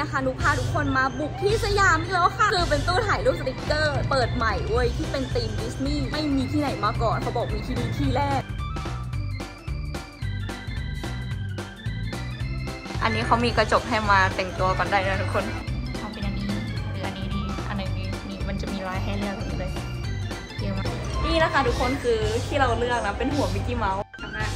นะคะนุกพาทุกคนมาบุกที่สยามอีกแล้วค่ะคือเป็นตู้ถ่ายรูปสติกเกอร์เปิดใหม่เว้ยที่เป็นธีมดิสนีย์ไม่มีที่ไหนมาก่อนเขาบอกมีที่นี่ที่แรกอันนี้เขามีกระจกให้มาแต่งตัวก่อนได้นะทุกคนเอาเป็นอันนี้หรืออันนี้ดีอันไหนดีนี่มันจะมีลายให้เลือกอย่างนี้เลยเยอะมากนี่นะคะทุกคนคือที่เราเลือกนะเป็นหัวมิกกี้เมาส์ข้างหน้า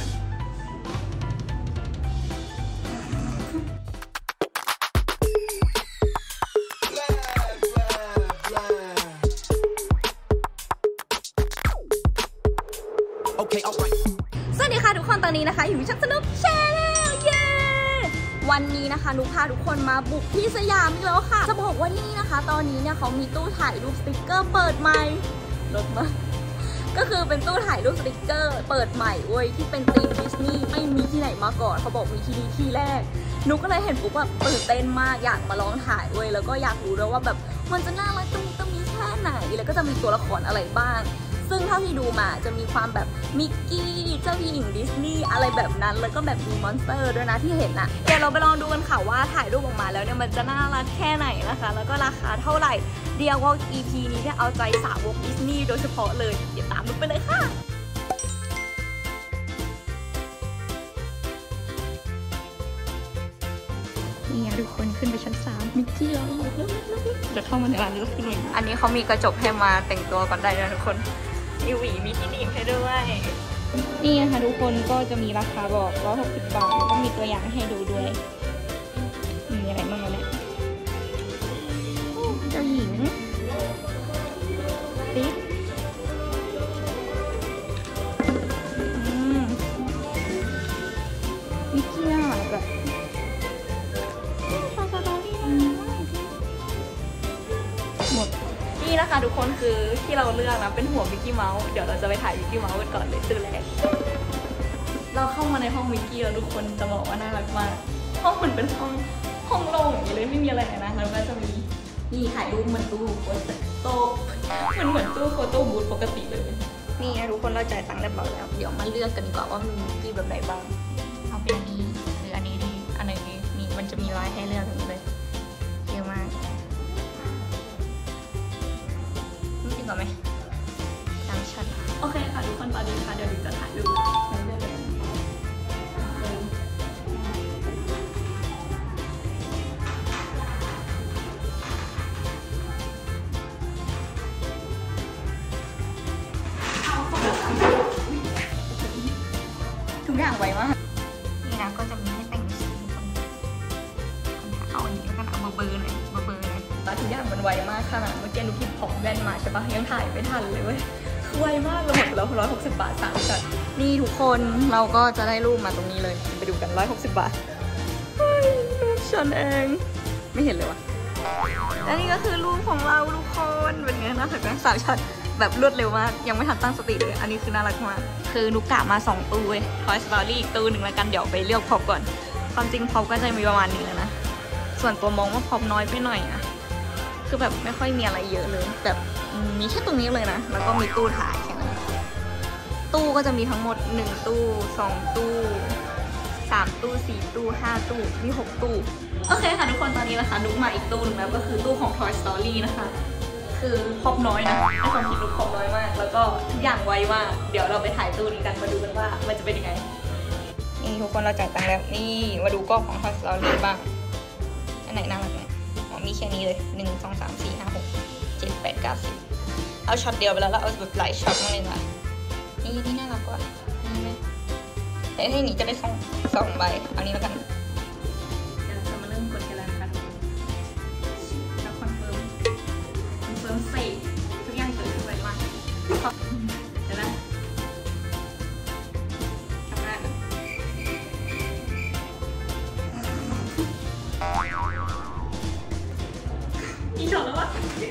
สวัสดีค่ะทุกคนตอนนี้นะคะอยู่ช่องสนุกแชร์แล้วเย้วันนี้นะคะนุกพาทุกคนมาบุกที่สยามอีกแล้วค่ะจะบอกว่าที่นี่นะคะตอนนี้เนี่ยเขามีตู้ถ่ายรูปสติกเกอร์เปิดใหม่รถมาก็คือเป็นตู้ถ่ายรูปสติกเกอร์เปิดใหม่เว้ยที่เป็นธีมดิสนีย์ไม่มีที่ไหนมาก่อนเขาบอกมีที่นี่ที่แรกนุกก็เลยเห็นปุ๊บแบบตื่นเต้นมากอยากมาลองถ่ายเว้ยแล้วก็อยากรู้ด้วยว่าแบบมันจะน่ารักตรงนี้แค่ไหนแล้วก็จะมีตัวละครอะไรบ้างซึ่งเท่าที่ดูมาจะมีความแบบมิกกี้เจ้าหญิงดิสนีย์อะไรแบบนั้นแล้วก็แบบมีมอนสเตอร์ด้วยนะที่เห็นน่ะเดี๋ยวเราไปลองดูกันค่ะว่าถ่ายรูปออกมาแล้วเนี่ยมันจะน่ารักแค่ไหนนะคะแล้วก็ราคาเท่าไหร่เดียวว่า EP นี้เนี่ยเอาใจสาวกดิสนีย์โดยเฉพาะเลยเดี๋ยวตามนุกไปเลยค่ะนี่ไงทุกคนขึ้นไปชั้น3มิกกี้แล้วจะเข้ามาในร้านนี้ก็ขึ้นเลยอันนี้เขามีกระจกให้มาแต่งตัวก่อนได้นะทุกคนมีหวีมีที่หนีบให้ด้วยนี่นะคะทุกคนก็จะมีราคาบอก160 บาทแล้วก็มีตัวอย่างให้ดูด้วยมีอะไรบ้างเนี่ยเจ้าหญิงติ๊กมิกกี้น่ารักแบบหมดนี่นะคะทุกคนคือที่เราเลือกนะเป็นหัวมิกกี้เมาส์เดี๋ยวเราจะไปถ่ายมิกกี้เมาส์กันก่อนเลยตื่นแรกเราเข้ามาในห้องมิกกี้แล้วทุกคนจะบอกว่าน่ารักมากห้องมันเป็นห้องโล่งอย่างนี้เลยไม่มีอะไรนะแล้วก็จะมีนี่ถ่ายรูปเหมือนตู้โฟโต้มันเหมือนตู้โฟโต้บูธปกติเลยนี่ทุกคนเราจ่ายตังค์เรียบร้อยแล้วเดี๋ยวมาเลือกกันดีกว่าว่ามีมิกกี้แบบไหนบ้างเอาเป็นอันนี้หรืออันนี้ดีอันไหนดีนี่มันจะมีลายให้เลือกอย่างนี้เลยเยอะมากจริงเหรอไหมตามชั้นโอเคค่ะทุกคนตอนนี้ค่ะเดี๋ยวจะถ่ายรูปทุกอย่างไวมากนี่นะก็จะมีให้แต่งสีคนเอาอันนี้แล้วกันเอาเบอร์หน่อยแต่ทุกอย่างมันไวมากขนาดเมื่อกี้นุกหยิบของแว่นมาใช่ปะยังถ่ายไม่ทันเลยเว้ยไวมากเลยหมดแล้ว160 บาท3ช็อตนี่ทุกคนเราก็จะได้รูปมาตรงนี้เลยไปดูกัน160 บาทรูปฉันเองไม่เห็นเลยวะและนี่ก็คือรูปของเราทุกคนเป็นไงน่ารักไหม3ช็อตแบบรวดเร็วมากยังไม่ทันตั้งสติเลยอันนี้คือน่ารักมากคือนุกกะมา2ตู้เว้ย Toy Story อีกตู้หนึ่งแล้วกันเดี๋ยวไปเลือกพร็อพก่อนความจริงพร็อพก็จะมีประมาณนี้แล้วนะส่วนตัวมองว่าพร็อพน้อยไปหน่อยอะคือแบบไม่ค่อยมีอะไรเยอะเลยแบบมีแค่ตรงนี้เลยนะแล้วก็มีตู้ถ่ายแค่นั้นตู้ก็จะมีทั้งหมด1ตู้2ตู้3ตู้4ตู้5ตู้มี6ตู้โอเคค่ะทุกคนตอนนี้นะคะนุกมาอีกตู้นึงแล้วก็คือตู้ของ Toy Story นะคะคือพร็อพน้อยนะในความคิดนุกพร็อพน้อยมากแล้วก็ทุกอย่างไวมากเดี๋ยวเราไปถ่ายตู้นี้กันมาดูกันว่ามันจะเป็นยังไงนี่ทุกคนเราจ่ายตังค์แล้วนี่มาดูกล้องของ Toy Story บ้างอันไหนน่ารักไหมมีแค่นี้เลย1 2 3 4 5 6 7 8 9 10เอาช็อตเดียวไปแล้วเราเอาแบบหลายช็อตมาเลยนะนี่น่ารักกว่านี่ไหมแต่ให้นี้จะได้2ใบเอานี้แล้วกันเดี๋ยวเราจะมาเริ่มกดกันแล้วนะคะแล้วคอนเฟิร์มเสร็จทุกอย่างเกิดขึ้นไวมากเดี๋ยวนะทำงานอีช็อตแล้ววะ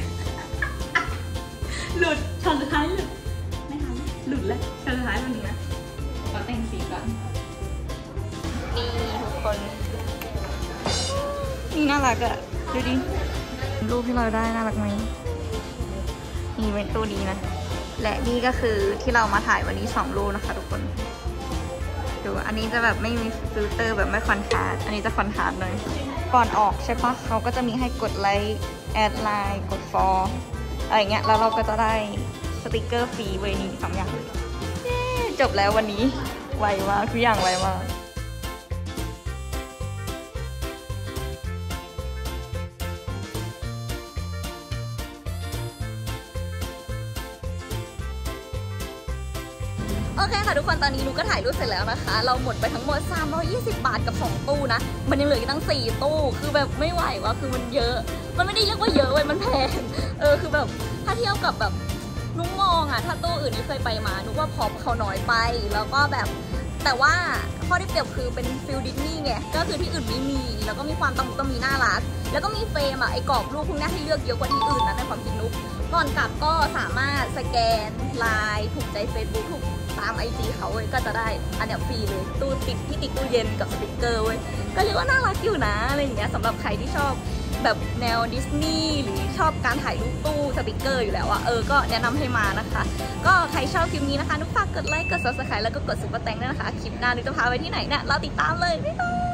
หลุดช็อตสุดท้ายหลุดไม่ทันหลุดแล้วช็อตสุดท้ายมันนะเราแต่งสีก่อนนี่ทุกคนนี่น่ารักอะดูดิรูปที่เราได้น่ารักไหมนี่เป็นตู้ดีนะและนี่ก็คือที่เรามาถ่ายวันนี้2รูปนะคะทุกคนดูดูอันนี้จะแบบไม่มีฟิลเตอร์แบบไม่คอนทราสต์อันนี้จะคอนทราสต์เลยก่อนออกใช่ปะเขาก็จะมีให้กดไลค์แอดไลน์กดฟอลอะไรเงี้ยแล้วเราก็จะได้สติกเกอร์ฟรีเวนี้2 อย่างจบแล้ววันนี้ไวมากทุกอย่างไวมากโอเคค่ะทุกคนตอนนี้นุก็ถ่ายรูปเสร็จแล้วนะคะเราหมดไปทั้งหมด320 บาทกับ2 ตู้นะมันยังเหลืออีกตั้ง4 ตู้คือแบบไม่ไหวว่ะคือมันเยอะมันไม่ได้เรียกว่าเยอะเว้ยมันแพงคือแบบถ้าเทียบกับแบบนุกมองอะถ้าตู้อื่นที่เคยไปมานุกว่าพอเขาน้อยไปแล้วก็แบบแต่ว่าข้อที่เปรียบคือเป็นฟิลดิสนีย์ไงก็คือที่อื่นไม่มีแล้วก็มีความต้องมีน่ารักแล้วก็มีเฟรมอะไอ้กรอบรูปพวกนี้ให้เลือกเยอะกว่าที่อื่นนะในความคิดนุกก่อนกลับก็สามารถสแกนไลน์ถูกใจ Facebook ถูกตาม IG เขาเว้ยก็จะได้อันเนี้ยฟรีเลยตู้ติดที่ติดตู้เย็นกับสติกเกอร์เว้ยก็เรียกว่าน่ารักอยู่นะอะไรอย่างเงี้ยสำหรับใครที่ชอบแบบแนวดิสนีย์หรือชอบการถ่ายรูปตู้สติกเกอร์อยู่แล้วอะก็แนะนำให้มานะคะก็ใครชอบคลิปนี้นะคะนุกฝากกดไลค์กด Subscribe แล้วก็กดซุปเปอร์แตงด้วยนะคะคลิปหน้านุกจะพาไปที่ไหนเนี่ยเราติดตามเลยบ๊ายบาย